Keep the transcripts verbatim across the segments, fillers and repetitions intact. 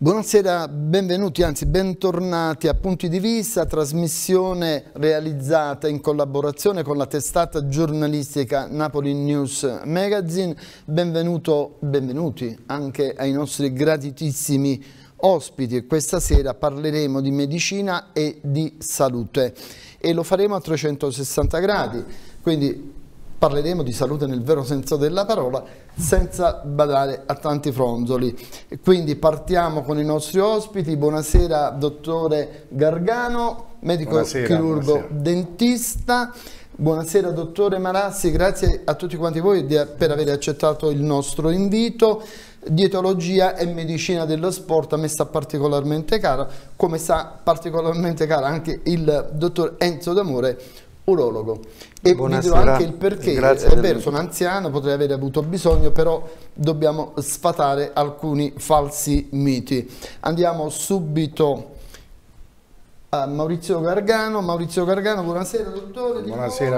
Buonasera, benvenuti, anzi bentornati a Punti di Vista, trasmissione realizzata in collaborazione con la testata giornalistica Napoli News Magazine. Benvenuto, benvenuti anche ai nostri gratitissimi ospiti. Questa sera parleremo di medicina e di salute e lo faremo a trecentosessanta gradi, quindi parleremo di salute nel vero senso della parola, senza badare a tanti fronzoli. Quindi partiamo con i nostri ospiti. Buonasera dottore Gargano, medico buonasera, chirurgo buonasera. dentista. Buonasera dottore Marassi, grazie a tutti quanti voi per aver accettato il nostro invito. Dietologia e medicina dello sport a me sta particolarmente cara, come sta particolarmente cara anche il dottor Enzo D'Amore, urologo. E vi dirò anche il perché. Grazie, è vero, sono anziano, potrei aver avuto bisogno, però dobbiamo sfatare alcuni falsi miti. Andiamo subito a Maurizio Gargano. Maurizio Gargano, buonasera dottore. Buonasera a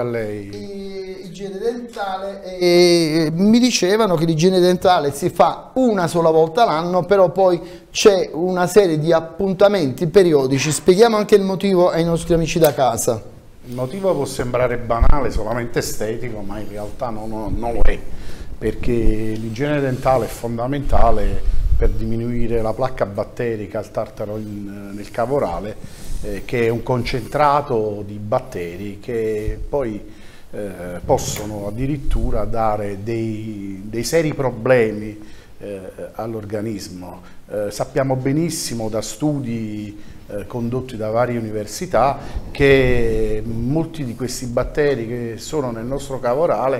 lei. Igiene dentale. E mi dicevano che l'igiene dentale si fa una sola volta l'anno, però poi c'è una serie di appuntamenti periodici. Spieghiamo anche il motivo ai nostri amici da casa. Il motivo può sembrare banale, solamente estetico, ma in realtà non, non lo è, perché l'igiene dentale è fondamentale per diminuire la placca batterica, il tartaro in, nel cavo orale, eh, che è un concentrato di batteri che poi eh, possono addirittura dare dei, dei seri problemi eh, all'organismo. Eh, sappiamo benissimo da studi Eh, condotti da varie università che molti di questi batteri che sono nel nostro cavo orale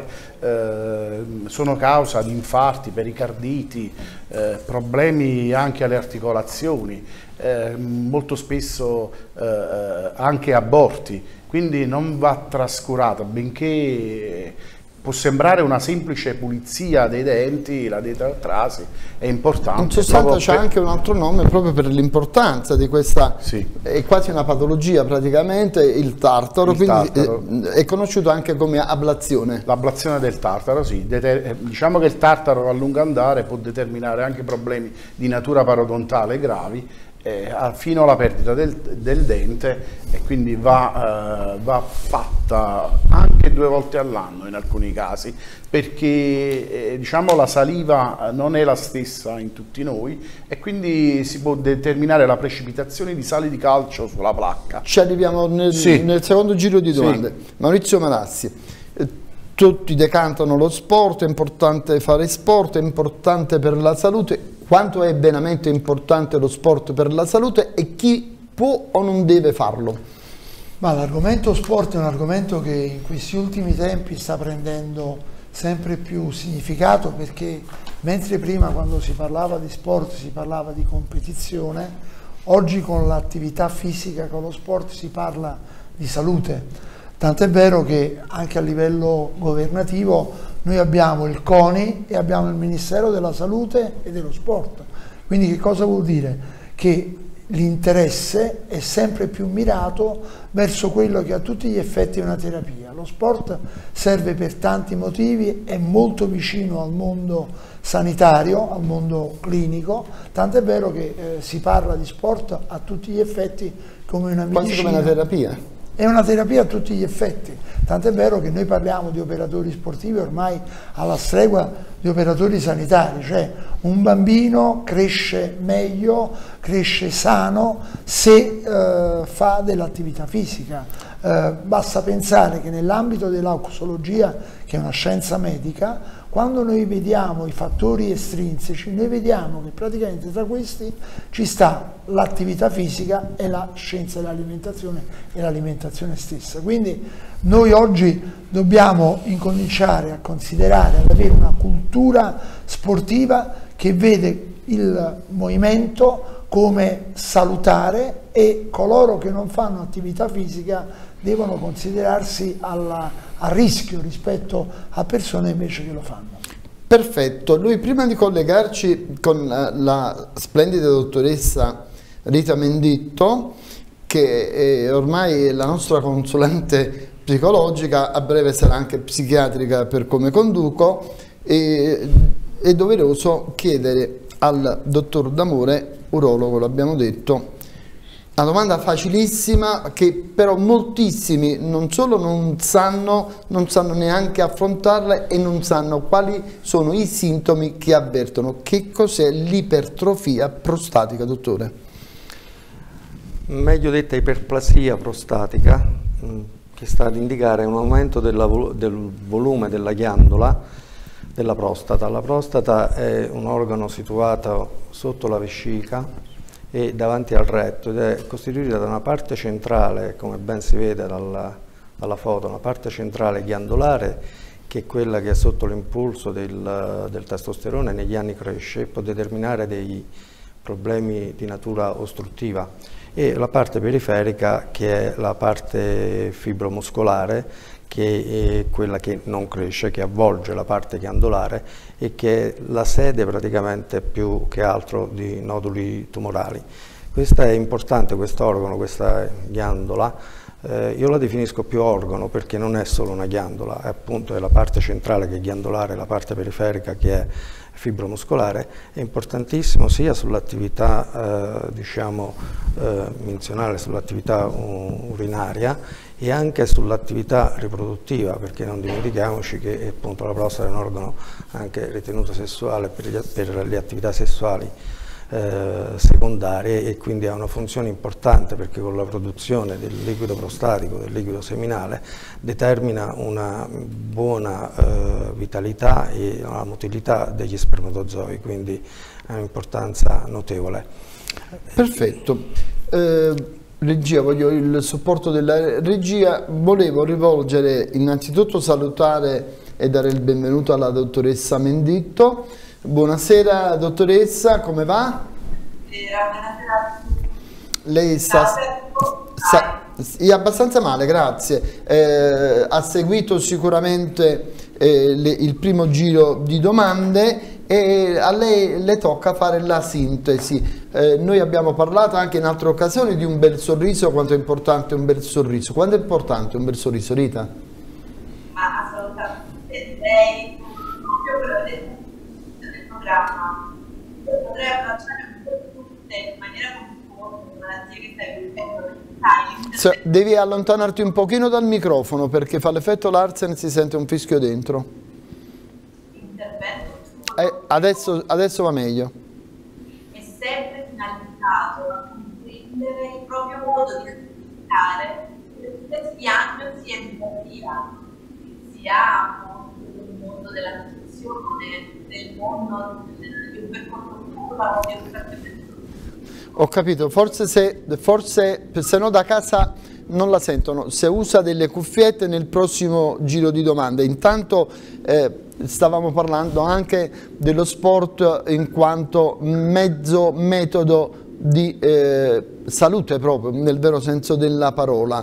eh, sono causa di infarti, pericarditi, eh, problemi anche alle articolazioni, eh, molto spesso eh, anche aborti, quindi non va trascurato, benché può sembrare una semplice pulizia dei denti, la detartrasi è importante. In sostanza c'è per... anche un altro nome proprio per l'importanza di questa, sì. È quasi una patologia praticamente, il tartaro, il quindi tartaro. È conosciuto anche come ablazione. L'ablazione del tartaro, sì. Deter... diciamo che il tartaro a lungo andare può determinare anche problemi di natura parodontale gravi, Eh, fino alla perdita del, del dente, e quindi va, eh, va fatta anche due volte all'anno in alcuni casi, perché eh, diciamo la saliva non è la stessa in tutti noi e quindi si può determinare la precipitazione di sali di calcio sulla placca. Ci arriviamo nel, sì. nel secondo giro di domande. Sì. Maurizio Marassi, eh, tutti decantano lo sport, è importante fare sport, è importante per la salute. Quanto è veramente importante lo sport per la salute e chi può o non deve farlo? Ma l'argomento sport è un argomento che in questi ultimi tempi sta prendendo sempre più significato, perché mentre prima, quando si parlava di sport, si parlava di competizione, oggi con l'attività fisica, con lo sport, si parla di salute. Tant'è vero che anche a livello governativo noi abbiamo il CONI e abbiamo il Ministero della Salute e dello Sport. Quindi che cosa vuol dire? Che l'interesse è sempre più mirato verso quello che a tutti gli effetti è una terapia. Lo sport serve per tanti motivi, è molto vicino al mondo sanitario, al mondo clinico, tant'è vero che eh, si parla di sport a tutti gli effetti come una medicina. Quasi come una terapia. È una terapia a tutti gli effetti, tant'è vero che noi parliamo di operatori sportivi ormai alla stregua di operatori sanitari, cioè un bambino cresce meglio, cresce sano se eh, fa dell'attività fisica. Eh, basta pensare che nell'ambito dell'auxologia, che è una scienza medica, quando noi vediamo i fattori estrinseci, noi vediamo che praticamente tra questi ci sta l'attività fisica e la scienza dell'alimentazione e l'alimentazione stessa. Quindi noi oggi dobbiamo incominciare a considerare, ad avere una cultura sportiva che vede il movimento come salutare, e coloro che non fanno attività fisica devono considerarsi alla, a rischio rispetto a persone invece che lo fanno. Perfetto, lui prima di collegarci con la, la splendida dottoressa Rita Menditto, che è ormai la nostra consulente psicologica, a breve sarà anche psichiatrica per come conduco, e, è doveroso chiedere al dottor D'Amore urologo, l'abbiamo detto. Una domanda facilissima che però moltissimi non solo non sanno, non sanno neanche affrontarla e non sanno quali sono i sintomi che avvertono. Che cos'è l'ipertrofia prostatica, dottore? Meglio detta iperplasia prostatica, che sta ad indicare un aumento della, del volume della ghiandola della prostata. La prostata è un organo situato sotto la vescica e davanti al retto ed è costituita da una parte centrale, come ben si vede dalla, dalla foto, una parte centrale ghiandolare che è quella che sotto l'impulso del, del testosterone negli anni cresce e può determinare dei problemi di natura ostruttiva, e la parte periferica che è la parte fibromuscolare, che è quella che non cresce, che avvolge la parte ghiandolare e che è la sede praticamente più che altro di noduli tumorali. Questa è importante, questo organo, questa ghiandola, eh, io la definisco più organo perché non è solo una ghiandola, è appunto è la parte centrale che è ghiandolare, la parte periferica che è fibromuscolare, è importantissimo sia sull'attività eh, diciamo eh, menzionale, sull'attività urinaria e anche sull'attività riproduttiva, perché non dimentichiamoci che appunto la prostata è un organo anche ritenuto sessuale per, gli, per le attività sessuali eh, secondarie, e quindi ha una funzione importante perché con la produzione del liquido prostatico, del liquido seminale, determina una buona eh, vitalità e una motilità degli spermatozoi, quindi ha un'importanza notevole. Perfetto. Eh, Regia, voglio il supporto della regia. Volevo rivolgere innanzitutto salutare e dare il benvenuto alla dottoressa Menditto. Buonasera dottoressa, come va? Buonasera. Lei sta, sta è abbastanza male, grazie. Eh, ha seguito sicuramente eh, le, il primo giro di domande e a lei le tocca fare la sintesi. Eh, noi abbiamo parlato anche in altre occasioni di un bel sorriso, quanto è importante un bel sorriso. Quanto è importante un bel sorriso, Rita? Ma assolutamente, lei proprio quello del, del programma potrei abbracciare tutte in maniera conforme le malattie che stai vivendo. So, devi allontanarti un pochino dal microfono perché fa l'effetto Larsen e si sente un fischio dentro. Intervento Eh, adesso, adesso va meglio. è sempre finalizzato a comprendere il proprio modo di comunicare per diagnosi educativa, sia nel mondo della nutrizione, nel mondo di un percorso scuola o di educazione. Ho capito, forse se, forse se no da casa non la sentono, se usa delle cuffiette nel prossimo giro di domande. Intanto eh, stavamo parlando anche dello sport in quanto mezzo metodo di eh, salute proprio, nel vero senso della parola.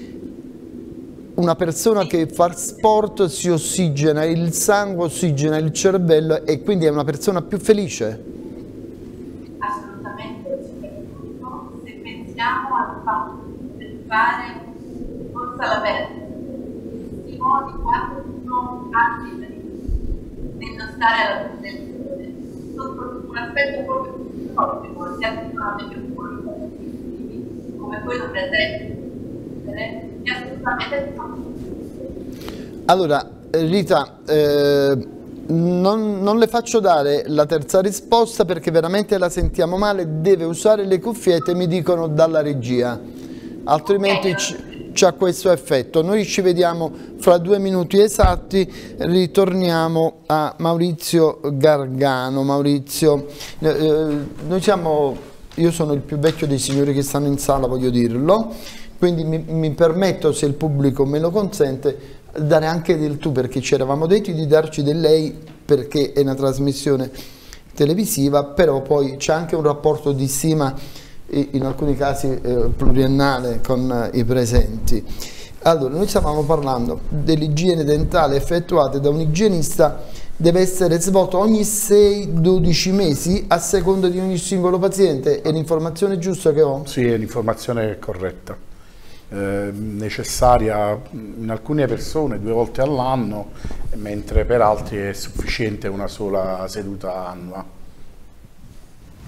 Una persona che fa sport si ossigena il sangue, ossigena il cervello e quindi è una persona più felice. Assolutamente, soprattutto se pensiamo al fatto di fare forza all'aperto, di modi quando uno ha nello stare alla protezione, sotto un aspetto proprio psicologico, sia più come quello presente, è assolutamente Allora, Rita, eh, non, non le faccio dare la terza risposta perché veramente la sentiamo male, deve usare le cuffiette, mi dicono dalla regia, altrimenti c'ha questo effetto. Noi ci vediamo fra due minuti esatti, ritorniamo a Maurizio Gargano. Maurizio, eh, noi siamo, io sono il più vecchio dei signori che stanno in sala, voglio dirlo, quindi mi, mi permetto, se il pubblico me lo consente, dare anche del tu, perché ci eravamo detti di darci del lei perché è una trasmissione televisiva, però poi c'è anche un rapporto di stima, in alcuni casi eh, pluriennale, con eh, i presenti. Allora, noi stavamo parlando dell'igiene dentale effettuata da un igienista, deve essere svolta ogni sei dodici mesi a seconda di ogni singolo paziente. È l'informazione giusta che ho? Sì, è l'informazione corretta. Eh, necessaria in alcune persone due volte all'anno, mentre per altri è sufficiente una sola seduta annua.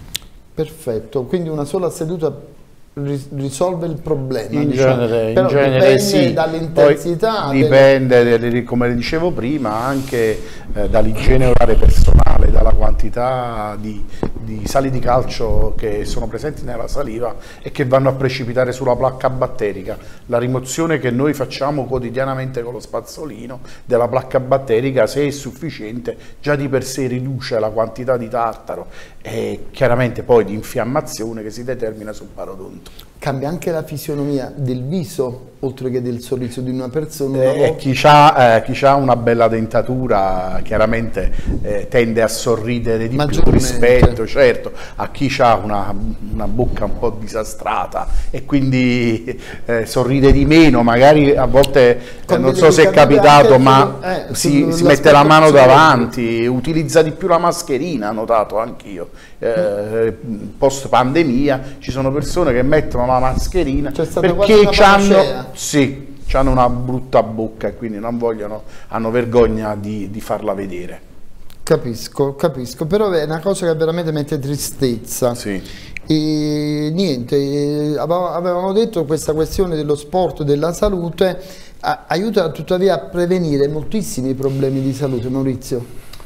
Perfetto, quindi una sola seduta risolve il problema, in diciamo. genere, Però in genere dipende sì, dall'intensità, poi dipende, delle, come dicevo prima, anche eh, dall'igiene orale personale, dalla quantità di, di sali di calcio che sono presenti nella saliva e che vanno a precipitare sulla placca batterica. La rimozione che noi facciamo quotidianamente con lo spazzolino della placca batterica, se è sufficiente, già di per sé riduce la quantità di tartaro e chiaramente poi di infiammazione che si determina sul parodonto. Cambia anche la fisionomia del viso, oltre che del sorriso di una persona. Una Eh, chi ha eh, una bella dentatura chiaramente eh, tende a sorridere di più rispetto, certo, a chi ha una, una bocca un po' disastrata e quindi eh, sorride di meno, magari a volte eh, non so se è capitato, ma eh, si, si mette la mano davanti, utilizza di più la mascherina, ho notato anch'io. Eh, post pandemia ci sono persone che mettono la mascherina perché hanno, sì, hanno una brutta bocca e quindi non vogliono, hanno vergogna di, di farla vedere. Capisco, capisco, però è una cosa che veramente mette tristezza. Sì. E niente, avevamo detto questa questione dello sport, della salute, aiuta tuttavia a prevenire moltissimi problemi di salute, Maurizio.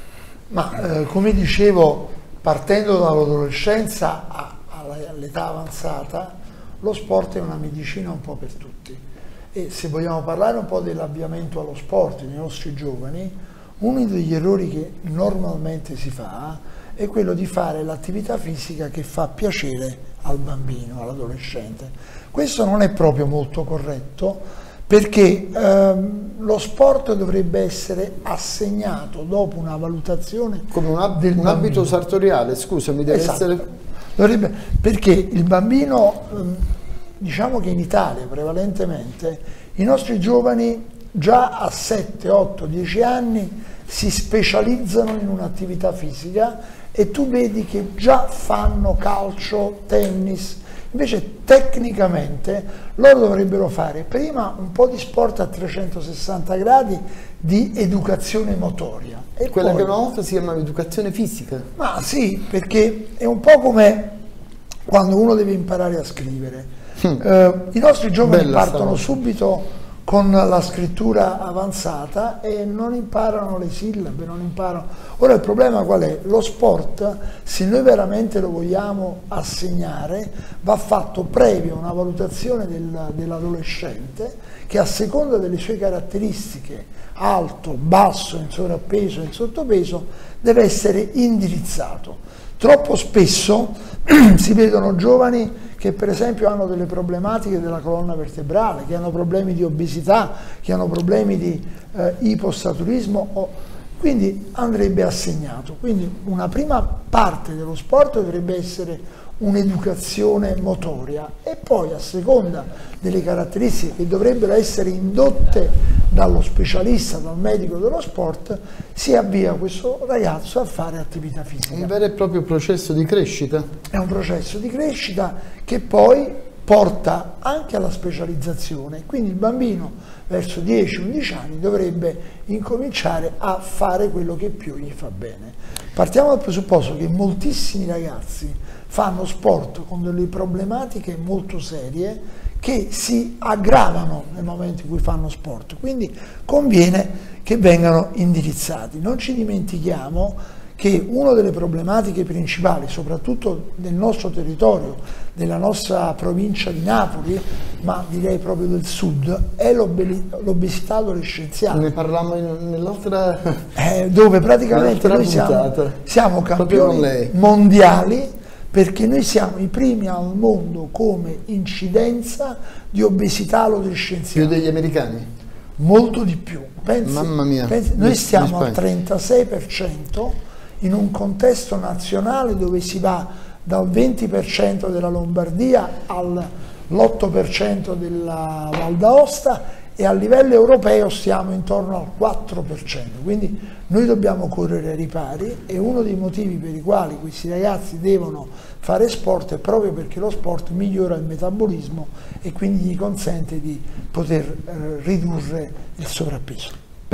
Ma eh, come dicevo, partendo dall'adolescenza all'età avanzata, lo sport è una medicina un po' per tutti. E se vogliamo parlare un po' dell'avviamento allo sport nei nostri giovani, uno degli errori che normalmente si fa è quello di fare l'attività fisica che fa piacere al bambino, all'adolescente. Questo non è proprio molto corretto, perché ehm, lo sport dovrebbe essere assegnato dopo una valutazione come un, ab del un abito sartoriale, scusami, deve esatto. essere... dovrebbe, perché il bambino, ehm, diciamo che in Italia prevalentemente i nostri giovani già a sette, otto, dieci anni si specializzano in un'attività fisica e tu vedi che già fanno calcio, tennis. Invece tecnicamente loro dovrebbero fare prima un po' di sport a trecentosessanta gradi di educazione motoria. E quella poi, che una volta si chiamava educazione fisica. Ma sì, perché è un po' come quando uno deve imparare a scrivere. Mm. Eh, I nostri giovani Bella partono subito con la scrittura avanzata e non imparano le sillabe, non imparano. Ora il problema qual è? Lo sport, se noi veramente lo vogliamo assegnare, va fatto previo a una valutazione del, dell'adolescente che a seconda delle sue caratteristiche, alto, basso, in sovrappeso, in sottopeso, deve essere indirizzato. Troppo spesso si vedono giovani che per esempio hanno delle problematiche della colonna vertebrale, che hanno problemi di obesità, che hanno problemi di eh, ipostaturismo, o, quindi andrebbe assegnato. Quindi una prima parte dello sport dovrebbe essere un'educazione motoria e poi a seconda delle caratteristiche che dovrebbero essere indotte dallo specialista, dal medico dello sport, si avvia questo ragazzo a fare attività fisica. Un vero e proprio processo di crescita. È un processo di crescita che poi porta anche alla specializzazione, quindi il bambino verso dieci undici anni dovrebbe incominciare a fare quello che più gli fa bene. Partiamo dal presupposto che moltissimi ragazzi fanno sport con delle problematiche molto serie che si aggravano nel momento in cui fanno sport, quindi conviene che vengano indirizzati. Non ci dimentichiamo che una delle problematiche principali, soprattutto nel nostro territorio, della nostra provincia di Napoli, ma direi proprio del sud, è l'obesità adolescenziale. Ne parlavamo nell'altra eh, dove praticamente noi siamo, siamo campioni mondiali, perché noi siamo i primi al mondo come incidenza di obesità adolescenziale. Più degli americani? Molto di più. Pensi, Mamma mia. Pensi, noi stiamo al trentasei per cento in un contesto nazionale dove si va dal venti per cento della Lombardia all'otto per cento della Val d'Aosta e a livello europeo stiamo intorno al quattro per cento, quindi noi dobbiamo correre ai ripari e uno dei motivi per i quali questi ragazzi devono fare sport è proprio perché lo sport migliora il metabolismo e quindi gli consente di poter eh, ridurre il sovrappeso.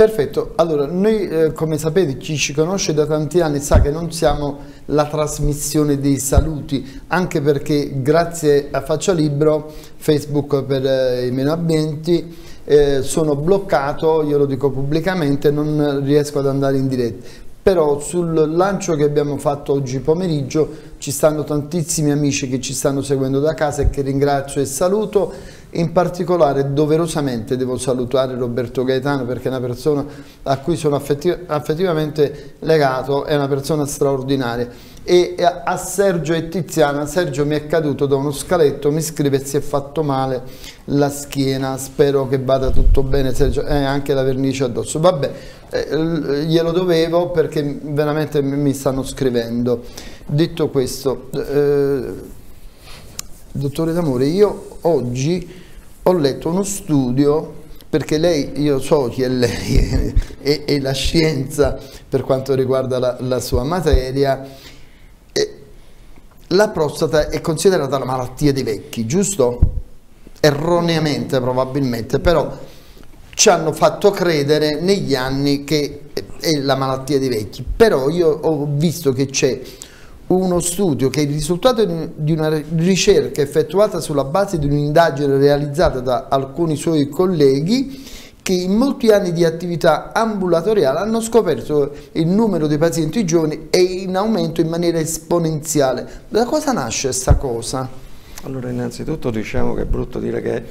Perfetto, allora noi eh, come sapete, chi ci conosce da tanti anni sa che non siamo la trasmissione dei saluti, anche perché grazie a Faccia Libro, Facebook per eh, i meno abbienti, eh, sono bloccato, io lo dico pubblicamente, non riesco ad andare in diretta. Però sul lancio che abbiamo fatto oggi pomeriggio ci stanno tantissimi amici che ci stanno seguendo da casa e che ringrazio e saluto. In particolare doverosamente devo salutare Roberto Gaetano, perché è una persona a cui sono affettiv affettivamente legato, è una persona straordinaria. E a Sergio e Tiziana, Sergio mi è caduto da uno scaletto, mi scrive si è fatto male la schiena, spero che vada tutto bene Sergio, e eh, anche la vernice addosso, vabbè, eh, glielo dovevo perché veramente mi stanno scrivendo. Detto questo, eh, dottore D'Amore, io oggi ho letto uno studio, perché lei, io so chi è lei e, e la scienza per quanto riguarda la, la sua materia. La prostata è considerata la malattia dei vecchi, giusto? Erroneamente probabilmente, però ci hanno fatto credere negli anni che è la malattia dei vecchi. Però io ho visto che c'è uno studio che è il risultato di una ricerca effettuata sulla base di un'indagine realizzata da alcuni suoi colleghi, che in molti anni di attività ambulatoriale hanno scoperto il numero dei pazienti giovani è in aumento in maniera esponenziale. Da cosa nasce questa cosa? Allora, innanzitutto diciamo che è brutto dire che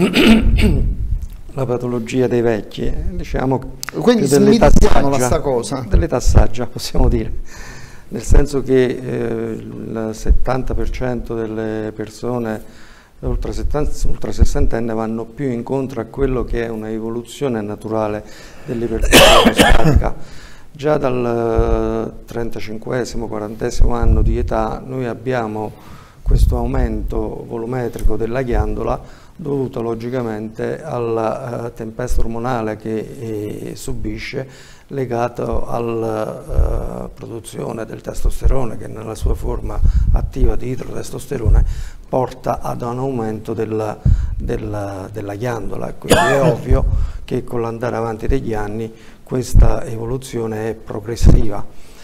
la patologia dei vecchi, diciamo, quindi smitizziamola sta cosa, dell'età saggia, possiamo dire, nel senso che eh, il settanta per cento delle persone ultra sessantenne vanno più incontro a quello che è una evoluzione naturale dell'ipertrofia prostatica. Già dal trentacinquesimo quarantesimo anno di età noi abbiamo questo aumento volumetrico della ghiandola dovuto logicamente alla uh, tempesta ormonale che eh, subisce, legato alla uh, produzione del testosterone, che nella sua forma attiva di idrotestosterone porta ad un aumento della, della, della ghiandola. Quindi è ovvio che con l'andare avanti degli anni questa evoluzione è progressiva.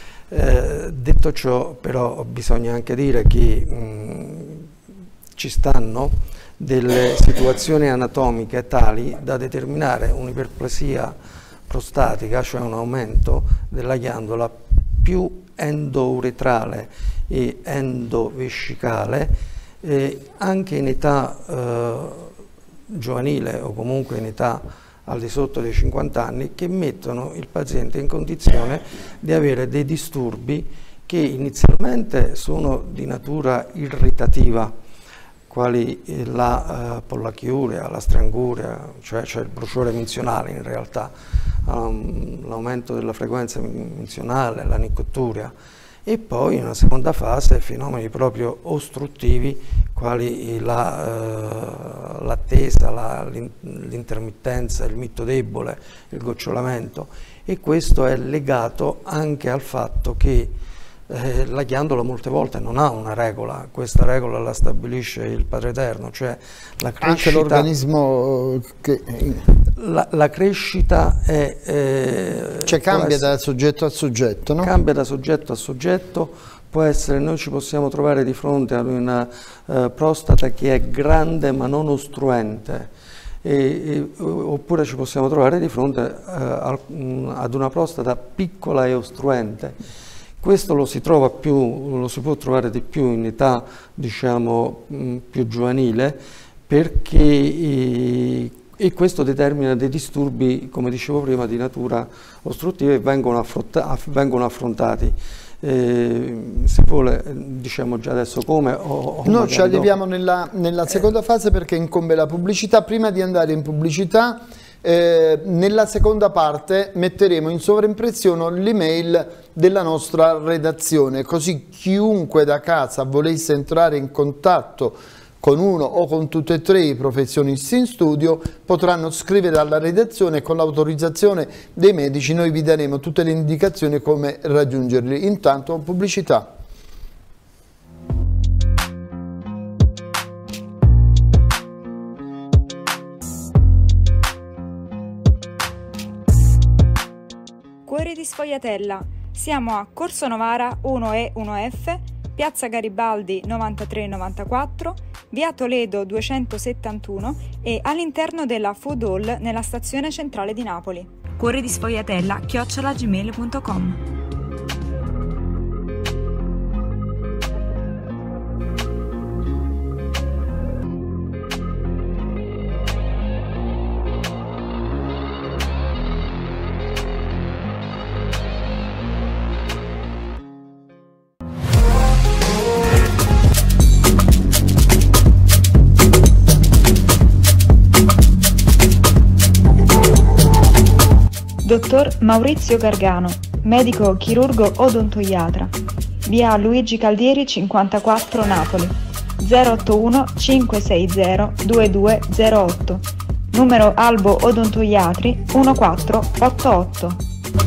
Eh, detto ciò, però, bisogna anche dire che mh, ci stanno delle situazioni anatomiche tali da determinare un'iperplasia prostatica, cioè un aumento della ghiandola più endouretrale e endovescicale, eh, anche in età eh, giovanile o comunque in età al di sotto dei cinquanta anni, che mettono il paziente in condizione di avere dei disturbi che inizialmente sono di natura irritativa, quali la uh, pollachiuria, la stranguria, cioè, cioè il bruciore menzionale in realtà, um, l'aumento della frequenza menzionale, la nicotturia, e poi in una seconda fase fenomeni proprio ostruttivi quali la, uh, l'attesa, l'intermittenza, il mitto debole, il gocciolamento, e questo è legato anche al fatto che Eh, la ghiandola molte volte non ha una regola, questa regola la stabilisce il Padre Eterno, cioè la crescita, anche l'organismo che... la, la crescita è... Eh, cioè cambia essere, da soggetto a soggetto, no? Cambia da soggetto a soggetto, può essere, noi ci possiamo trovare di fronte ad una eh, prostata che è grande ma non ostruente, e, e, oppure ci possiamo trovare di fronte eh, ad una prostata piccola e ostruente. Questo lo si trova più, lo si può trovare di più in età, diciamo, mh, più giovanile, perché eh, e questo determina dei disturbi, come dicevo prima, di natura ostruttiva e vengono, vengono affrontati. Eh, se vuole, diciamo già adesso come o, o no, ci arriviamo nella, nella seconda eh. fase, perché incombe la pubblicità. Prima di andare in pubblicità, Eh, nella seconda parte metteremo in sovraimpressione l'email della nostra redazione, così chiunque da casa volesse entrare in contatto con uno o con tutti e tre i professionisti in studio potranno scrivere alla redazione, e con l'autorizzazione dei medici noi vi daremo tutte le indicazioni come raggiungerli. Intanto pubblicità. Cuori di Sfogliatella. Siamo a Corso Novara uno E uno F, Piazza Garibaldi novantatré novantaquattro, Via Toledo duecentosettantuno e all'interno della Food Hall nella stazione centrale di Napoli. Cuori di Sfogliatella chiocciola gmail punto com. Dottor Maurizio Gargano, medico chirurgo odontoiatra, via Luigi Caldieri cinquantaquattro Napoli, zero ottuno cinque sei zero due due zero otto, numero Albo Odontoiatri uno quattro otto otto.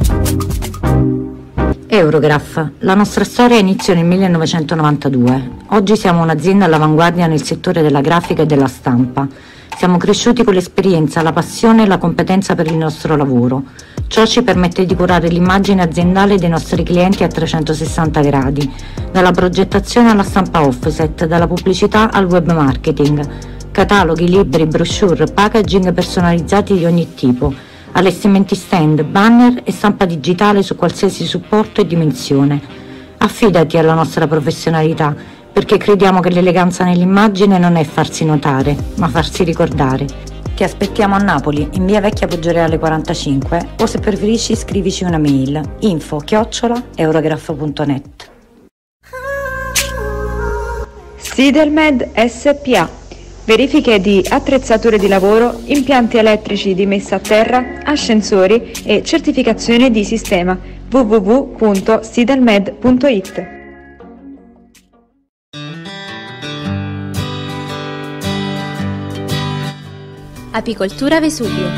Eurograph. La nostra storia iniziò nel millenovecentonovantadue. Oggi siamo un'azienda all'avanguardia nel settore della grafica e della stampa. Siamo cresciuti con l'esperienza, la passione e la competenza per il nostro lavoro. Ciò ci permette di curare l'immagine aziendale dei nostri clienti a trecentosessanta gradi, dalla progettazione alla stampa offset, dalla pubblicità al web marketing, cataloghi, libri, brochure, packaging personalizzati di ogni tipo, allestimenti stand, banner e stampa digitale su qualsiasi supporto e dimensione. Affidati alla nostra professionalità, perché crediamo che l'eleganza nell'immagine non è farsi notare, ma farsi ricordare. Ti aspettiamo a Napoli, in via Vecchia Poggioreale quarantacinque, o se preferisci scrivici una mail, info chiocciola eurograph punto net. Sidelmed S P A. Verifiche di attrezzature di lavoro, impianti elettrici di messa a terra, ascensori e certificazione di sistema. w w w punto sidelmed punto it. Apicoltura Vesuvio.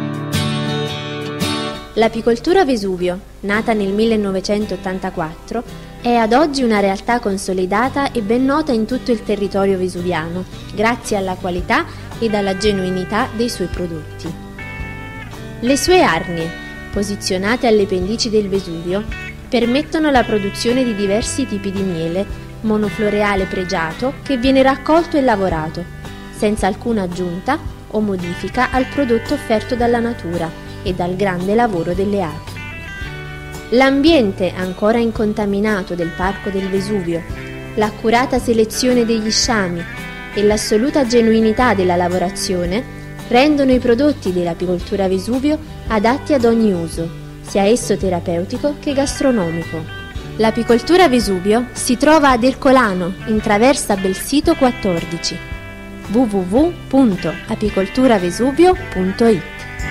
L'apicoltura Vesuvio, nata nel millenovecentottantaquattro, è ad oggi una realtà consolidata e ben nota in tutto il territorio vesuviano, grazie alla qualità ed alla genuinità dei suoi prodotti. Le sue arnie, posizionate alle pendici del Vesuvio, permettono la produzione di diversi tipi di miele, monofloreale pregiato che viene raccolto e lavorato, senza alcuna aggiunta o modifica al prodotto offerto dalla natura e dal grande lavoro delle api. L'ambiente ancora incontaminato del Parco del Vesuvio, l'accurata selezione degli sciami e l'assoluta genuinità della lavorazione rendono i prodotti dell'apicoltura Vesuvio adatti ad ogni uso, sia esso terapeutico che gastronomico. L'apicoltura Vesuvio si trova ad Ercolano, in traversa Belsito quattordici. w w w punto apicoltura vesuvio punto it.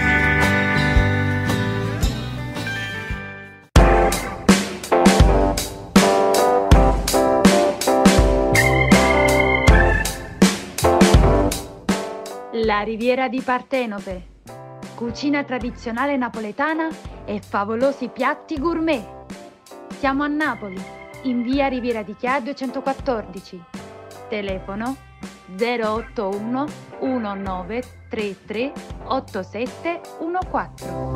La Riviera di Partenope. Cucina tradizionale napoletana e favolosi piatti gourmet. Siamo a Napoli, in via Riviera di Chia duecentoquattordici. Telefono zero otto uno uno nove tre tre otto sette uno quattro.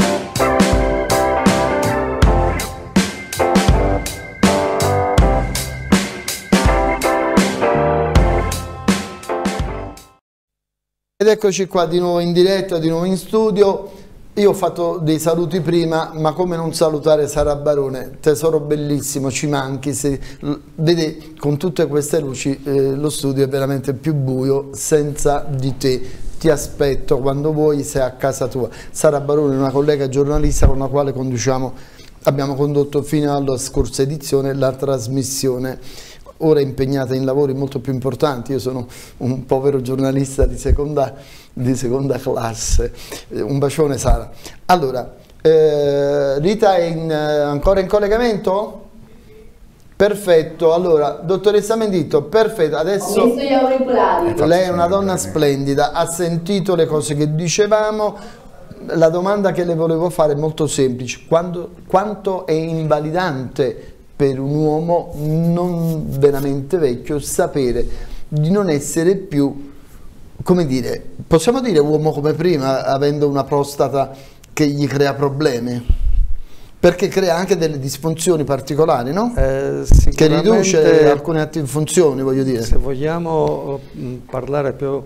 Ed eccoci qua di nuovo in diretta, di nuovo in studio. Io ho fatto dei saluti prima, ma come non salutare Sara Barone, tesoro bellissimo, ci manchi. Se, vedi, con tutte queste luci eh, lo studio è veramente più buio senza di te. Ti aspetto quando vuoi, sei a casa tua. Sara Barone è una collega giornalista con la quale conduciamo, abbiamo condotto fino alla scorsa edizione la trasmissione. Ora impegnata in lavori molto più importanti. Io sono un povero giornalista di seconda, di seconda classe. Un bacione Sara. Allora, eh, Rita è in, eh, ancora in collegamento? Perfetto, allora, dottoressa Menditto, perfetto, adesso ho messo gli auricolari. Lei è una donna splendida, ha sentito le cose che dicevamo. La domanda che le volevo fare è molto semplice: Quando, quanto è invalidante per un uomo non veramente vecchio sapere di non essere più, come dire, possiamo dire uomo come prima, avendo una prostata che gli crea problemi? Perché crea anche delle disfunzioni particolari, no? Eh, che riduce alcune altre funzioni, voglio dire. Se vogliamo mh, parlare più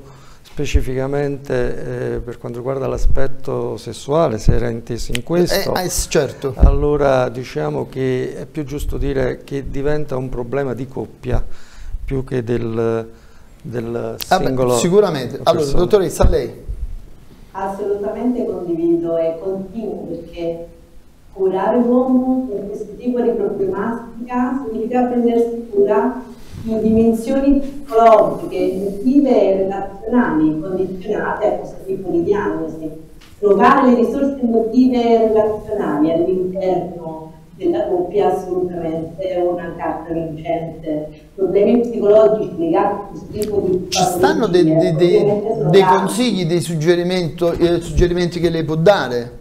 specificamente eh, per quanto riguarda l'aspetto sessuale, se era inteso in questo, eh, eh, certo. allora diciamo che è più giusto dire che diventa un problema di coppia più che del, del singolo. Ah, beh, sicuramente. Allora, persona. dottoressa, lei? Assolutamente condivido e continuo, perché curare l'uomo per questo tipo di problematica significa prendersi cura di dimensioni psicologiche, emotive e relazionali condizionate a questo tipo di diagnosi. Trovare le risorse emotive e relazionali all'interno della coppia assolutamente è una carta vincente. Problemi psicologici legati a questo tipo di ci stanno dei, dei, dei, dei consigli, dei suggerimenti, eh, suggerimenti che lei può dare?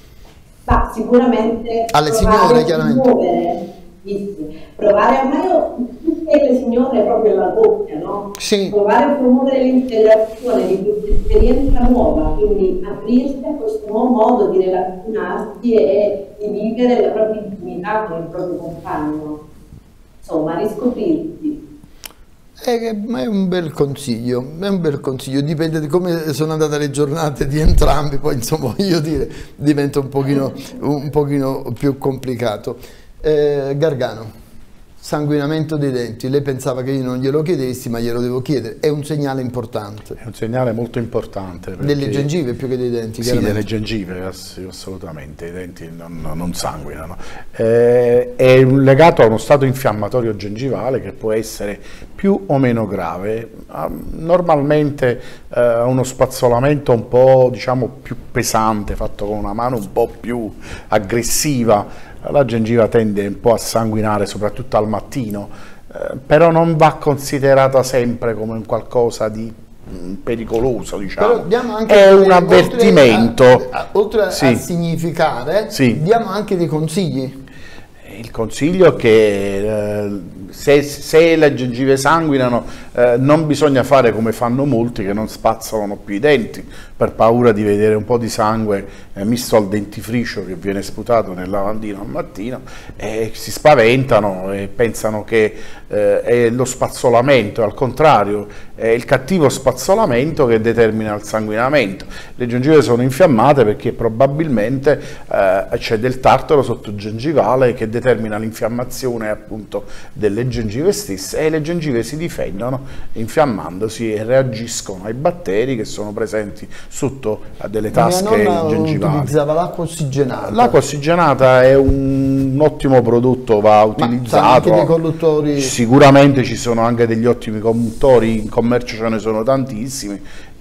Ma sicuramente alle signore, chiaramente. Muovere, sì, sì. Provare ormai tutte le signore proprio la coppia, no? Sì. Provare a promuovere l'integrazione di questa esperienza nuova, quindi aprirsi a questo nuovo modo di relazionarsi e di vivere la propria intimità con il proprio compagno. Insomma, riscoprirsi. È, è un bel consiglio, è un bel consiglio, dipende di come sono andate le giornate di entrambi, poi insomma voglio dire, diventa un pochino, un pochino più complicato. Eh, Gargano, sanguinamento dei denti, lei pensava che io non glielo chiedessi, ma glielo devo chiedere, è un segnale importante. È un segnale molto importante. Delle gengive più che dei denti? Sì, delle gengive, assolutamente, i denti non, non sanguinano. Eh, è legato a uno stato infiammatorio gengivale che può essere più o meno grave. Normalmente eh, uno spazzolamento un po', diciamo, più pesante, fatto con una mano un po' più aggressiva, la gengiva tende un po' a sanguinare, soprattutto al mattino, eh, però non va considerata sempre come un qualcosa di mh, pericoloso, diciamo. Però diamo anche è dei, un avvertimento. Oltre a, a, oltre sì. a significare, sì. diamo anche dei consigli. Il consiglio è che eh, se, se le gengive sanguinano eh, non bisogna fare come fanno molti che non spazzolano più i denti per paura di vedere un po' di sangue eh, misto al dentifricio che viene sputato nel lavandino al mattino, e si spaventano e pensano che eh, è lo spazzolamento. Al contrario, è il cattivo spazzolamento che determina il sanguinamento. Le gengive sono infiammate perché probabilmente eh, c'è del tartaro sottogengivale che determina l'infiammazione appunto delle gengive stesse, e le gengive si difendono infiammandosi e reagiscono ai batteri che sono presenti sotto a delle tasche Mia nonna gengivali. utilizzava l'acqua ossigenata. L'acqua ossigenata è un ottimo prodotto, va utilizzato. Ma anche dei colluttori. Sicuramente ci sono anche degli ottimi colluttori, in commercio ce ne sono tantissimi,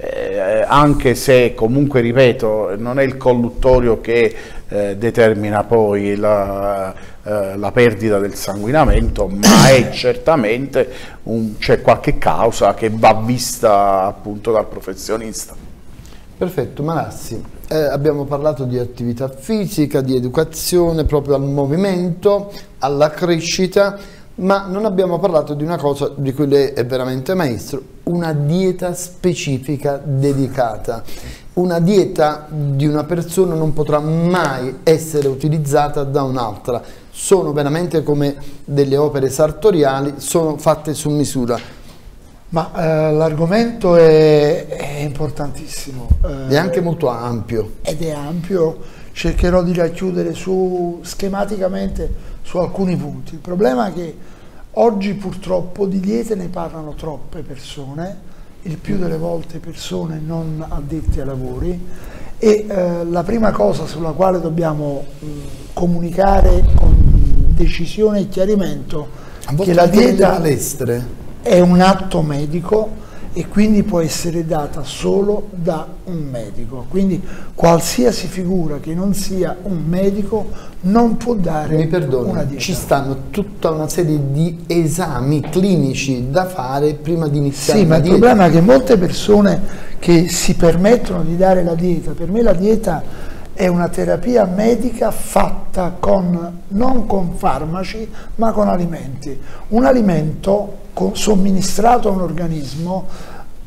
eh, anche se comunque, ripeto, non è il colluttorio che eh, determina poi la, eh, la perdita del sanguinamento, ma è certamente c'è qualche causa che va vista appunto dal professionista. Perfetto, Malassi, eh, abbiamo parlato di attività fisica, di educazione proprio al movimento, alla crescita, ma non abbiamo parlato di una cosa di cui lei è veramente maestro, una dieta specifica dedicata. Una dieta di una persona non potrà mai essere utilizzata da un'altra, sono veramente come delle opere sartoriali, sono fatte su misura. Ma eh, l'argomento è, è importantissimo. Eh, è anche molto ampio. Ed è ampio, cercherò di racchiudere su, schematicamente su alcuni punti. Il problema è che oggi purtroppo di diete ne parlano troppe persone, il più delle volte persone non addette ai lavori, e eh, la prima cosa sulla quale dobbiamo mh, comunicare con decisione e chiarimento è che la dieta palestre è un atto medico e quindi può essere data solo da un medico, quindi qualsiasi figura che non sia un medico non può dare Mi perdono, una dieta. Ci stanno tutta una serie di esami clinici da fare prima di iniziare sì, la ma dieta. il problema è che molte persone che si permettono di dare la dieta, per me la dieta è una terapia medica fatta con, non con farmaci, ma con alimenti. Un alimento somministrato a un organismo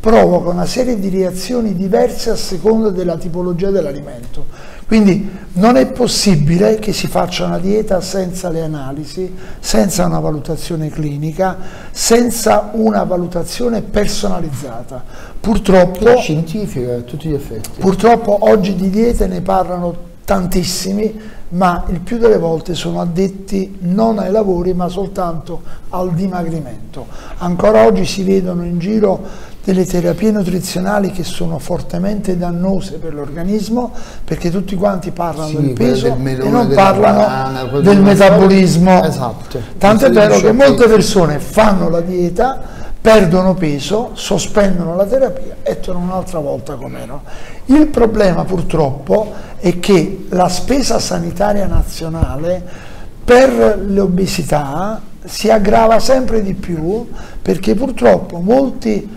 provoca una serie di reazioni diverse a seconda della tipologia dell'alimento. Quindi non è possibile che si faccia una dieta senza le analisi, senza una valutazione clinica, senza una valutazione personalizzata. Purtroppo, scientifica a tutti gli effetti. Purtroppo oggi di diete ne parlano tantissimi, ma il più delle volte sono addetti non ai lavori ma soltanto al dimagrimento. Ancora oggi si vedono in giro delle terapie nutrizionali che sono fortemente dannose per l'organismo, perché tutti quanti parlano sì, del peso del melone, e non parlano banana, del metabolismo. Esatto. Tanto è vero che molte persone fanno la dieta, perdono peso, sospendono la terapia e tornano un'altra volta com'erano. Il problema purtroppo è che la spesa sanitaria nazionale per l'obesità si aggrava sempre di più, perché purtroppo molti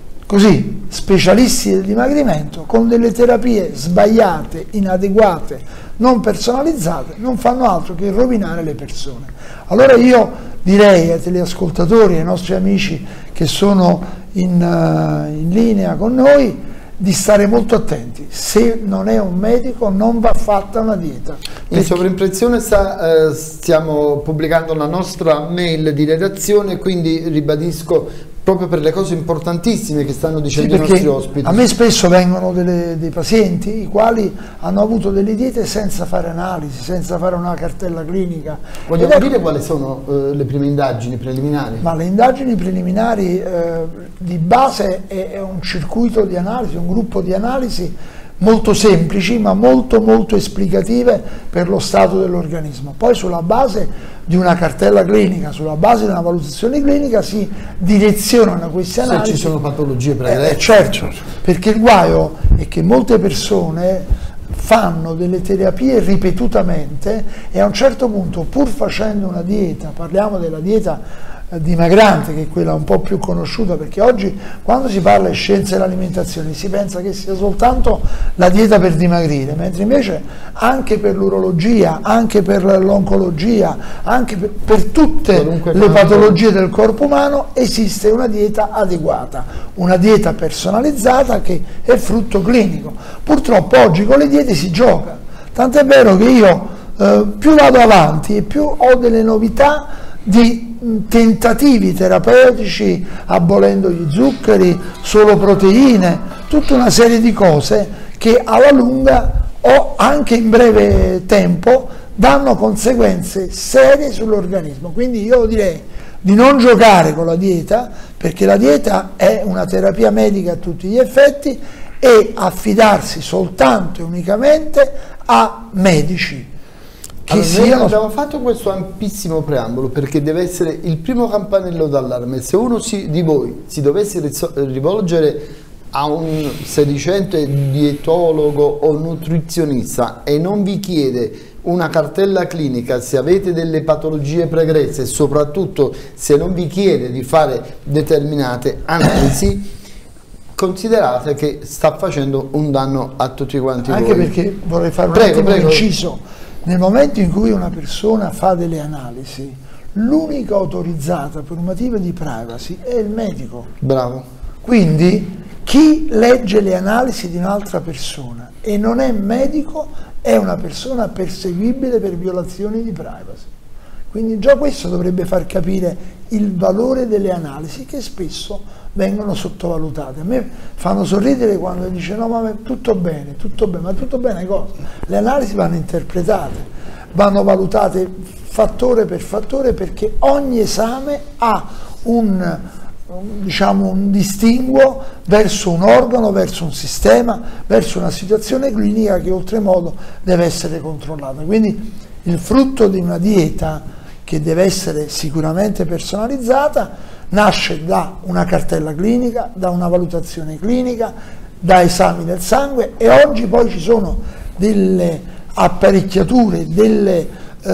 così specialisti del dimagrimento con delle terapie sbagliate, inadeguate, non personalizzate, non fanno altro che rovinare le persone. Allora io direi ai teleascoltatori, ai nostri amici che sono in, uh, in linea con noi, di stare molto attenti. Se non è un medico non va fatta una dieta. In sovraimpressione sta, eh, stiamo pubblicando la nostra mail di redazione, quindi ribadisco proprio per le cose importantissime che stanno dicendo sì, i nostri ospiti. A me spesso vengono delle, dei pazienti i quali hanno avuto delle diete senza fare analisi, senza fare una cartella clinica. Vogliamo ecco, dire quali sono eh, le prime indagini preliminari? Ma le indagini preliminari eh, di base è, è un circuito di analisi, un gruppo di analisi molto semplici ma molto molto esplicative per lo stato dell'organismo. Poi sulla base di una cartella clinica, sulla base di una valutazione clinica si direzionano queste analisi. Se ci sono patologie pregresse. Eh, certo, perché il guaio è che molte persone fanno delle terapie ripetutamente e a un certo punto, pur facendo una dieta, parliamo della dieta dimagrante, che è quella un po' più conosciuta, perché oggi quando si parla di scienze dell'alimentazione si pensa che sia soltanto la dieta per dimagrire, mentre invece anche per l'urologia, anche per l'oncologia, anche per, per tutte Qualunque le patologie del corpo umano esiste una dieta adeguata, una dieta personalizzata che è frutto clinico. Purtroppo oggi con le diete si gioca, tant'è vero che io eh, più vado avanti e più ho delle novità di tentativi terapeutici, abolendo gli zuccheri, solo proteine, tutta una serie di cose che alla lunga o anche in breve tempo danno conseguenze serie sull'organismo. Quindi io direi di non giocare con la dieta, perché la dieta è una terapia medica a tutti gli effetti, e affidarsi soltanto e unicamente a medici. Allora, siano... Noi abbiamo fatto questo ampissimo preambolo perché deve essere il primo campanello d'allarme. Se uno si, di voi si dovesse rivolgere a un sedicente dietologo o nutrizionista e non vi chiede una cartella clinica, se avete delle patologie pregresse e soprattutto se non vi chiede di fare determinate analisi, considerate che sta facendo un danno a tutti quanti Anche voi. Anche perché vorrei fare un prego, attimo prego. inciso. Nel momento in cui una persona fa delle analisi, l'unica autorizzata per un motivo di privacy è il medico. Bravo. Quindi chi legge le analisi di un'altra persona e non è medico è una persona perseguibile per violazioni di privacy. Quindi già questo dovrebbe far capire il valore delle analisi, che spesso vengono sottovalutate. A me fanno sorridere quando dice no ma tutto bene, tutto bene, ma tutto bene cosa? Le analisi vanno interpretate, vanno valutate fattore per fattore, perché ogni esame ha un, diciamo, un distinguo verso un organo, verso un sistema, verso una situazione clinica che oltremodo deve essere controllata. Quindi il frutto di una dieta, che deve essere sicuramente personalizzata, nasce da una cartella clinica, da una valutazione clinica, da esami del sangue, e oggi poi ci sono delle apparecchiature, delle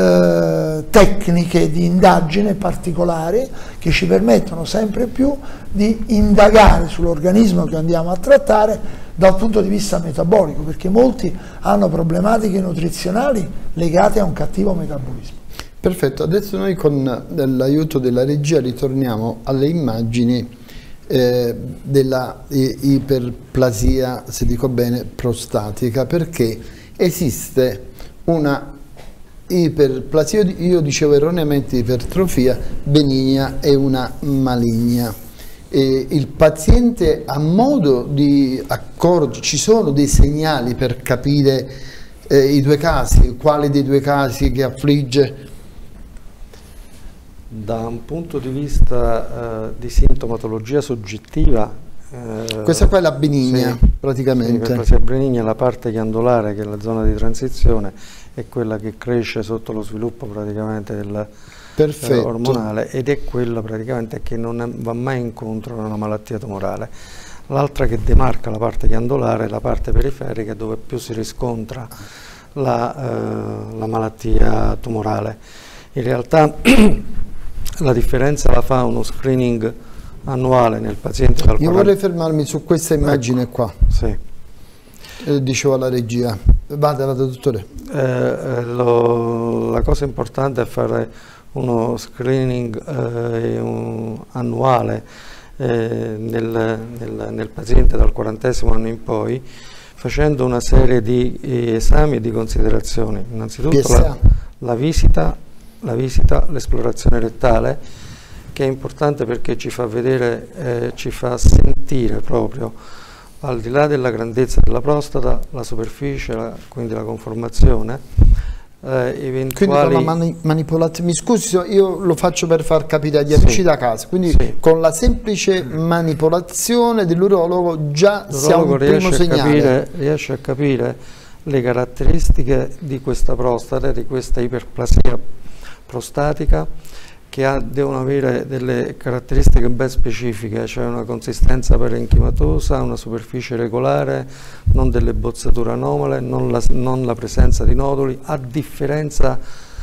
eh, tecniche di indagine particolari che ci permettono sempre più di indagare sull'organismo che andiamo a trattare dal punto di vista metabolico, perché molti hanno problematiche nutrizionali legate a un cattivo metabolismo. Perfetto, adesso noi con l'aiuto della regia ritorniamo alle immagini eh, della eh, iperplasia, se dico bene, prostatica, perché esiste una iperplasia, io dicevo erroneamente ipertrofia benigna e una maligna. E il paziente ha modo di accorgere, ci sono dei segnali per capire eh, i due casi, quale dei due casi che affligge? Da un punto di vista eh, di sintomatologia soggettiva, eh, questa qua è la benigna, sì, praticamente. L'iperplasia benigna, la parte ghiandolare, che è la zona di transizione, è quella che cresce sotto lo sviluppo praticamente del eh, ormonale, ed è quella praticamente che non è, va mai incontro a una malattia tumorale. L'altra che demarca la parte ghiandolare è la parte periferica, dove più si riscontra la, eh, la malattia tumorale. In realtà la differenza la fa uno screening annuale nel paziente dal Io vorrei fermarmi su questa immagine, ecco, qua. Sì. Eh, dicevo alla regia. Vada, vada dottore. Eh, lo, la cosa importante è fare uno screening eh, un, annuale eh, nel, nel, nel paziente dal quarantesimo anno in poi, facendo una serie di eh, esami e di considerazioni. Innanzitutto la, la visita, la visita, l'esplorazione rettale, che è importante perché ci fa vedere, eh, ci fa sentire proprio, al di là della grandezza della prostata, la superficie, la, quindi la conformazione, eh, eventuali... Quindi con la mani manipolazione, mi scusi, io lo faccio per far capire agli amici sì, da casa, quindi sì, con la semplice manipolazione dell'urologo già siamo un primo segnale. Capire, riesce a capire le caratteristiche di questa prostata, di questa iperplasia prostatica, che ha, devono avere delle caratteristiche ben specifiche, cioè una consistenza parenchimatosa, una superficie regolare, non delle bozzature anomale, non la, non la presenza di noduli, a differenza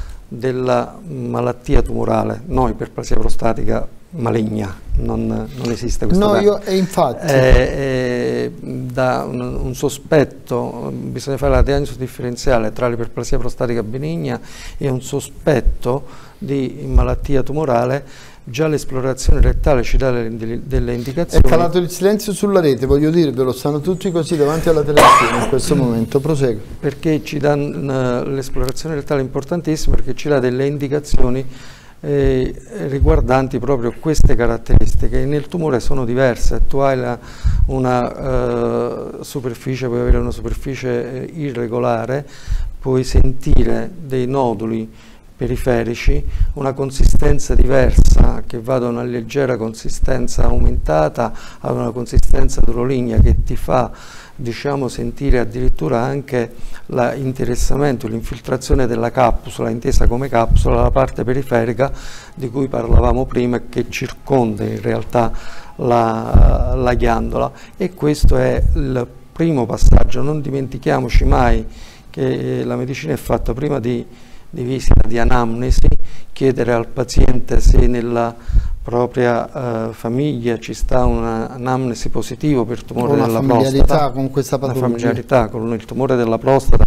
della malattia tumorale, no, iperplasia prostatica maligna, non, non esiste questa. No, io, e infatti eh, eh, da un, un sospetto, bisogna fare la diagnosi differenziale tra l'iperplasia prostatica benigna e un sospetto di malattia tumorale. Già l'esplorazione rettale ci dà delle, delle indicazioni. È calato il silenzio sulla rete, voglio dirvelo, stanno tutti così davanti alla televisione in questo momento, prosegue. Perché ci dà l'esplorazione rettale importantissima, perché ci dà delle indicazioni eh, riguardanti proprio queste caratteristiche. Nel tumore sono diverse, tu hai la, una uh, superficie, puoi avere una superficie eh, irregolare, puoi sentire dei noduli periferici, una consistenza diversa che va da una leggera consistenza aumentata a una consistenza droligna che ti fa, diciamo, sentire addirittura anche l'interessamento, l'infiltrazione della capsula, intesa come capsula, la parte periferica di cui parlavamo prima, che circonda in realtà la, la ghiandola. E questo è il primo passaggio. Non dimentichiamoci mai che la medicina è fatta prima di di visita, di anamnesi, chiedere al paziente se nella propria uh, famiglia ci sta un'anamnesi positiva per tumore una della familiarità prostata, con questa patologia. Una familiarità con il tumore della prostata,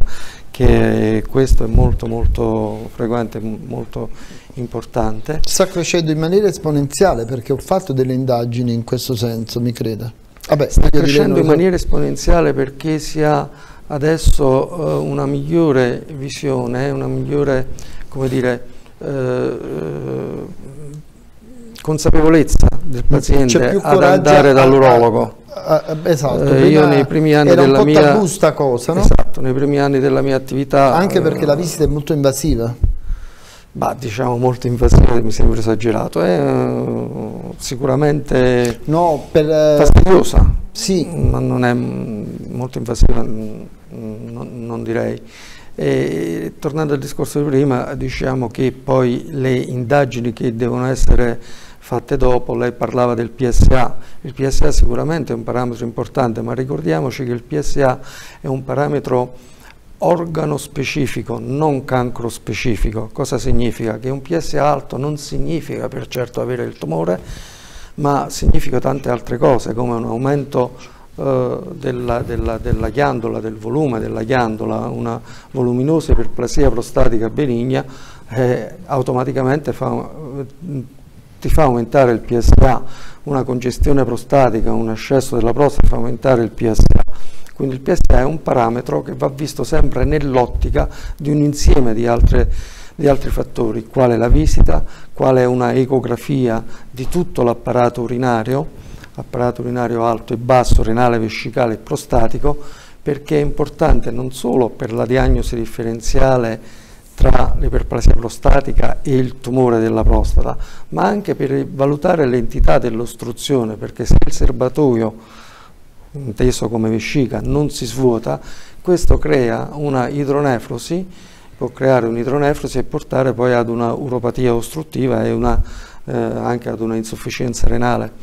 che questo è molto molto frequente, molto importante. Sta crescendo in maniera esponenziale, perché ho fatto delle indagini in questo senso, mi creda. Vabbè, sta crescendo in maniera esponenziale perché si ha adesso uh, una migliore visione, una migliore, come dire, uh, uh, consapevolezza del paziente ad andare dall'urologo. Uh, esatto, uh, io nei primi anni era della un po' mia tabù sta cosa, no? Esatto, nei primi anni della mia attività. Anche perché uh, la visita è molto invasiva. Bah, diciamo molto invasiva, mi sembra esagerato, è uh, sicuramente no, per, uh, fastidiosa, sì, ma non è molto invasiva, non, non direi. E, tornando al discorso di prima, diciamo che poi le indagini che devono essere fatte dopo, lei parlava del P S A, il P S A sicuramente è un parametro importante, ma ricordiamoci che il P S A è un parametro organo specifico, non cancro specifico. Cosa significa? Che un P S A alto non significa per certo avere il tumore, ma significa tante altre cose, come un aumento eh, della, della, della ghiandola, del volume della ghiandola, una voluminosa iperplasia prostatica benigna, eh, automaticamente fa, ti fa aumentare il P S A, una congestione prostatica, un ascesso della prostata fa aumentare il P S A. Quindi il P S A è un parametro che va visto sempre nell'ottica di un insieme di, altre, di altri fattori, quale la visita, quale una ecografia di tutto l'apparato urinario, apparato urinario alto e basso, renale, vescicale e prostatico, perché è importante non solo per la diagnosi differenziale tra l'iperplasia prostatica e il tumore della prostata, ma anche per valutare l'entità dell'ostruzione, perché se il serbatoio, inteso come vescica, non si svuota, questo crea una idronefrosi, può creare un'idronefrosi e portare poi ad una uropatia ostruttiva e una, eh, anche ad una insufficienza renale.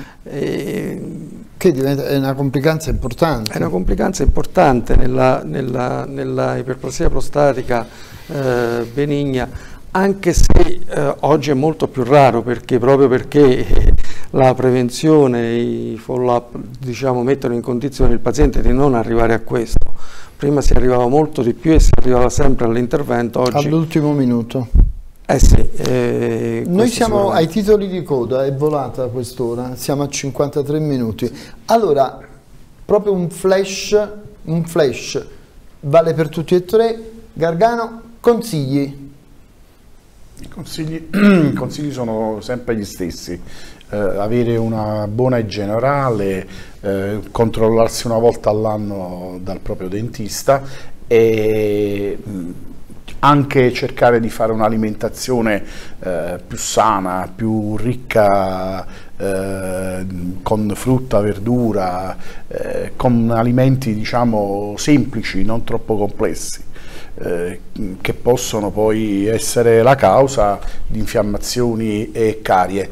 E che diventa, è una complicanza importante. È una complicanza importante nella, nella, nella iperplasia prostatica eh, benigna, anche se eh, oggi è molto più raro, perché proprio perché eh, la prevenzione, i follow-up, diciamo, mettono in condizione il paziente di non arrivare a questo. Prima si arrivava molto di più e si arrivava sempre all'intervento. Oggi all'ultimo minuto. Eh sì, eh, noi siamo ai titoli di coda, è volata quest'ora, siamo a cinquantatré minuti. Allora, proprio un flash, un flash vale per tutti e tre. Gargano, consigli? I consigli, i consigli sono sempre gli stessi. Eh, avere una buona igiene orale, eh, controllarsi una volta all'anno dal proprio dentista e mh, anche cercare di fare un'alimentazione eh, più sana, più ricca eh, con frutta, verdura, eh, con alimenti, diciamo, semplici, non troppo complessi, eh, che possono poi essere la causa di infiammazioni e carie.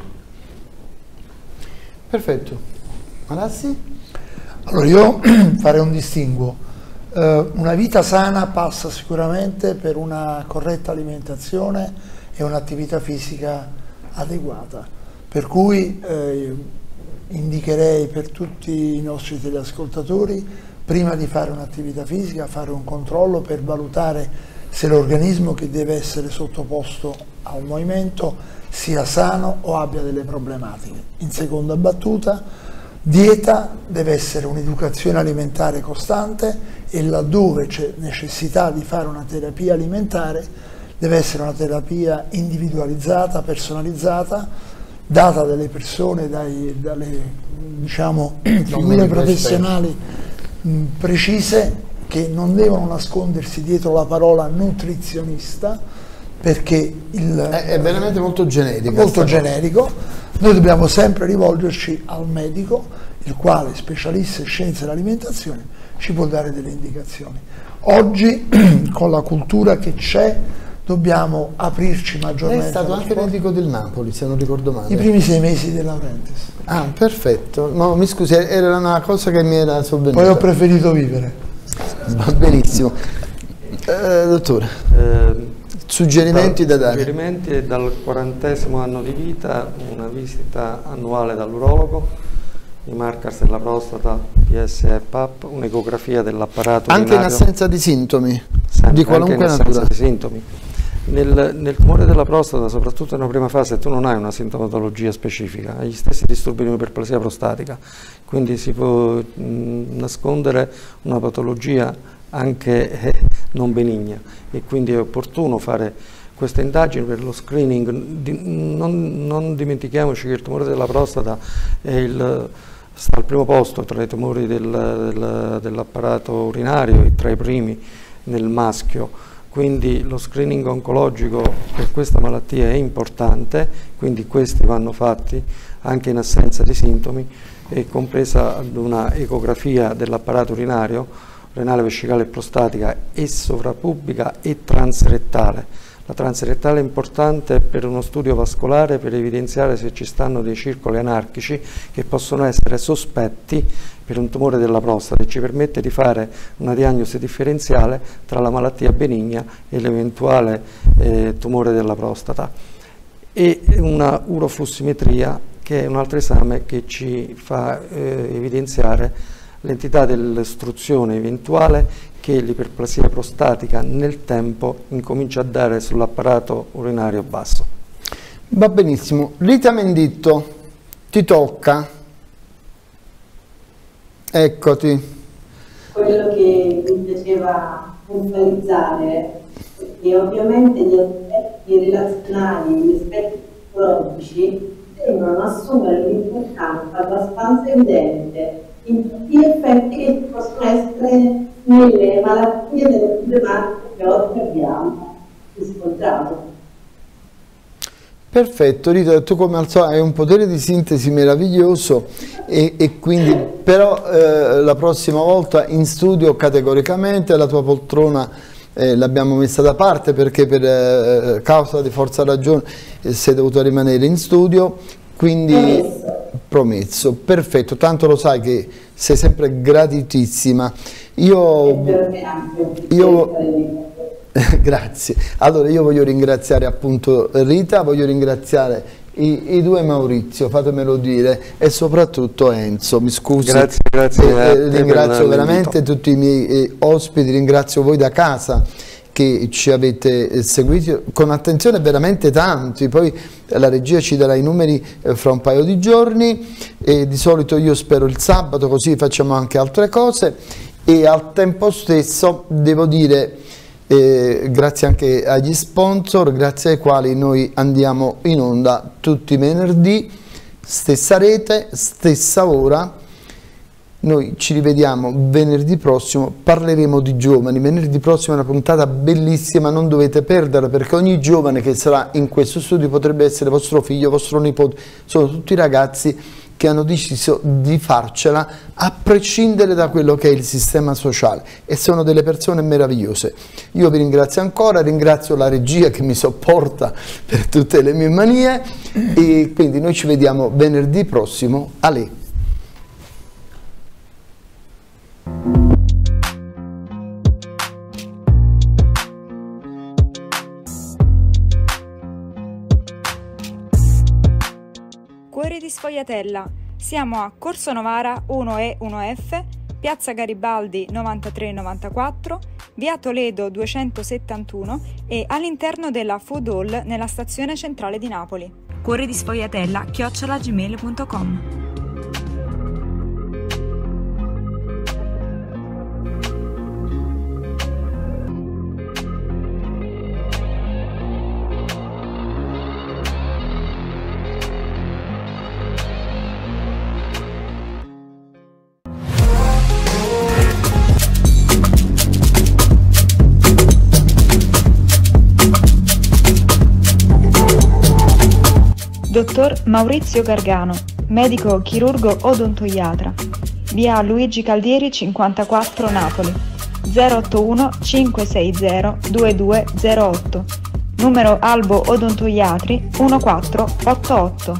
Perfetto. Malassi? Allora io farei un distinguo. Uh, una vita sana passa sicuramente per una corretta alimentazione e un'attività fisica adeguata, per cui eh, indicherei per tutti i nostri teleascoltatori, prima di fare un'attività fisica, fare un controllo per valutare se l'organismo che deve essere sottoposto a un movimento sia sano o abbia delle problematiche. In seconda battuta, dieta deve essere un'educazione alimentare costante e laddove c'è necessità di fare una terapia alimentare deve essere una terapia individualizzata, personalizzata, data dalle persone, dai, dalle diciamo, figure professionali mh, precise, che non devono nascondersi dietro la parola nutrizionista, perché il, è, è veramente molto generico. Molto generico. Noi dobbiamo sempre rivolgerci al medico, il quale, specialista in scienze dell'alimentazione, ci può dare delle indicazioni. Oggi, con la cultura che c'è, dobbiamo aprirci maggiormente. Lei è stato anche medico del Napoli, se non ricordo male. I primi sei mesi De Laurentiis. Ah, perfetto. No, mi scusi, era una cosa che mi era sovvenuta. Poi ho preferito vivere. Va benissimo. Eh, dottore, eh, suggerimenti da, da dare? Suggerimenti: dal quarantesimo anno di vita una visita annuale dall'urologo, i markers della prostata, P S A e P A P, un'ecografia dell'apparato anche urinario. in assenza di sintomi? Sempre, di qualunque anche in natura? assenza di sintomi. Nel, nel tumore della prostata, soprattutto nella prima fase, tu non hai una sintomatologia specifica, hai gli stessi disturbi di iperplasia prostatica, quindi si può mh, nascondere una patologia anche eh, non benigna, e quindi è opportuno fare queste indagini per lo screening. Di, non, non dimentichiamoci che il tumore della prostata è il, sta al primo posto tra i tumori del, del, dell'apparato urinario e tra i primi nel maschio. Quindi lo screening oncologico per questa malattia è importante, quindi questi vanno fatti anche in assenza di sintomi, e compresa ad una ecografia dell'apparato urinario, renale, vescicale e prostatica, e sovrapubica e transrettale. La transrettale è importante per uno studio vascolare, per evidenziare se ci stanno dei circoli anarchici che possono essere sospetti per un tumore della prostata, e ci permette di fare una diagnosi differenziale tra la malattia benigna e l'eventuale eh, tumore della prostata. E una uroflussimetria, che è un altro esame che ci fa eh, evidenziare l'entità dell'ostruzione eventuale che l'iperplasia prostatica nel tempo incomincia a dare sull'apparato urinario basso. Va benissimo. Rita Menditto, ti tocca. Eccoti. Quello che mi piaceva puntualizzare è che ovviamente gli aspetti relazionali, gli aspetti psicologici devono assumere un'importanza abbastanza evidente in tutti gli effetti che ci possono essere nelle malattie, nelle problematiche che oggi abbiamo riscontrato. Perfetto, Rita, tu come al solito hai un potere di sintesi meraviglioso e, e quindi però eh, la prossima volta in studio categoricamente la tua poltrona eh, l'abbiamo messa da parte perché per eh, causa di forza ragione eh, sei dovuto rimanere in studio, quindi promesso. promesso, perfetto, tanto lo sai che sei sempre gratitissima. Io, io grazie. Allora io voglio ringraziare appunto Rita, voglio ringraziare i, i due Maurizio, fatemelo dire, e soprattutto Enzo, mi scusi. Grazie, grazie. Eh, eh, ringrazio veramente tutti i miei eh, ospiti, ringrazio voi da casa che ci avete eh, seguito con attenzione, veramente tanti, poi la regia ci darà i numeri eh, fra un paio di giorni e di solito io spero il sabato, così facciamo anche altre cose e al tempo stesso devo dire Eh, grazie anche agli sponsor, grazie ai quali noi andiamo in onda tutti i venerdì, stessa rete, stessa ora. Noi ci rivediamo venerdì prossimo, parleremo di giovani. Venerdì prossimo è una puntata bellissima, non dovete perderla, perché ogni giovane che sarà in questo studio potrebbe essere vostro figlio, vostro nipote, sono tutti ragazzi che hanno deciso di farcela a prescindere da quello che è il sistema sociale e sono delle persone meravigliose. Io vi ringrazio ancora, ringrazio la regia che mi sopporta per tutte le mie manie e quindi noi ci vediamo venerdì prossimo. Ale. Cuore di Sfogliatella. Siamo a Corso Novara uno E uno F, Piazza Garibaldi novantatré novantaquattro, Via Toledo duecentosettantuno e all'interno della Food Hall nella stazione centrale di Napoli. Cuore di Sfogliatella chiocciola gmail punto com. Dottor Maurizio Gargano, medico chirurgo odontoiatra, via Luigi Caldieri cinquantaquattro Napoli, zero ottuno cinque sei zero due due zero otto, numero Albo Odontoiatri uno quattro otto otto.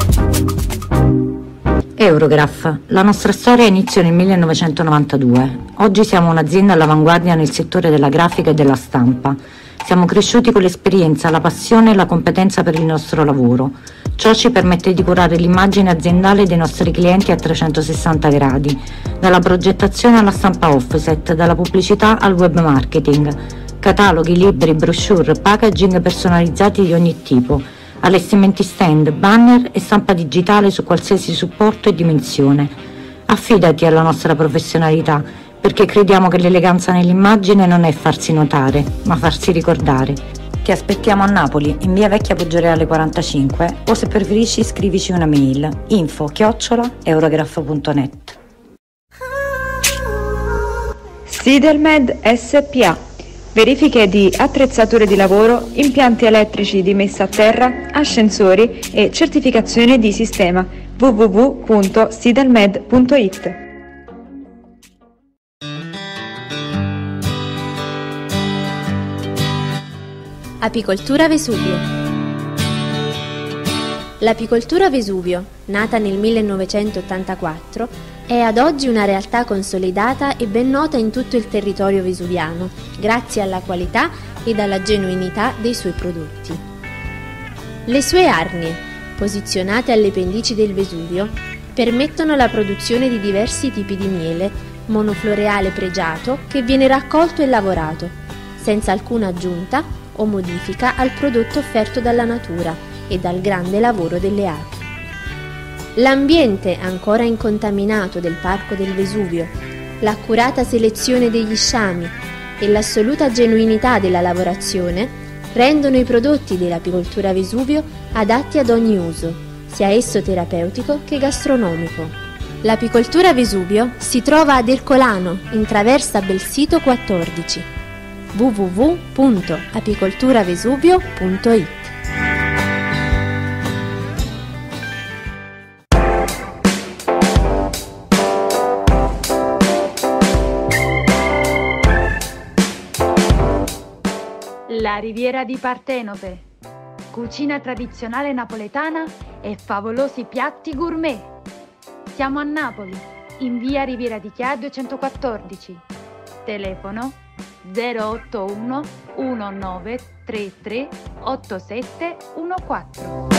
Eurograph. La nostra storia iniziò nel millenovecentonovantadue. Oggi siamo un'azienda all'avanguardia nel settore della grafica e della stampa. Siamo cresciuti con l'esperienza, la passione e la competenza per il nostro lavoro. Ciò ci permette di curare l'immagine aziendale dei nostri clienti a trecentosessanta gradi, dalla progettazione alla stampa offset, dalla pubblicità al web marketing, cataloghi, libri, brochure, packaging personalizzati di ogni tipo, allestimenti stand, banner e stampa digitale su qualsiasi supporto e dimensione. Affidati alla nostra professionalità, perché crediamo che l'eleganza nell'immagine non è farsi notare, ma farsi ricordare. Ti aspettiamo a Napoli, in via Vecchia Poggioreale quarantacinque, o se preferisci scrivici una mail, info chiocciola eurograph punto net. Sidelmed S P A. Verifiche di attrezzature di lavoro, impianti elettrici di messa a terra, ascensori e certificazione di sistema. w w w punto sidelmed punto it. Apicoltura Vesuvio. L'apicoltura Vesuvio, nata nel millenovecentottantaquattro, è ad oggi una realtà consolidata e ben nota in tutto il territorio vesuviano, grazie alla qualità ed alla genuinità dei suoi prodotti. Le sue arnie, posizionate alle pendici del Vesuvio, permettono la produzione di diversi tipi di miele, monofloreale pregiato che viene raccolto e lavorato, senza alcuna aggiunta o modifica al prodotto offerto dalla natura, e dal grande lavoro delle api. L'ambiente ancora incontaminato del Parco del Vesuvio, l'accurata selezione degli sciami e l'assoluta genuinità della lavorazione rendono i prodotti dell'apicoltura Vesuvio adatti ad ogni uso, sia esso terapeutico che gastronomico. L'apicoltura Vesuvio si trova ad Ercolano, in traversa Belsito quattordici. w w w punto apicolturavesuvio punto it. La Riviera di Partenope, cucina tradizionale napoletana e favolosi piatti gourmet. Siamo a Napoli, in via Riviera di Chiaia duecentoquattordici. Telefono zero otto uno uno nove tre tre otto sette uno quattro.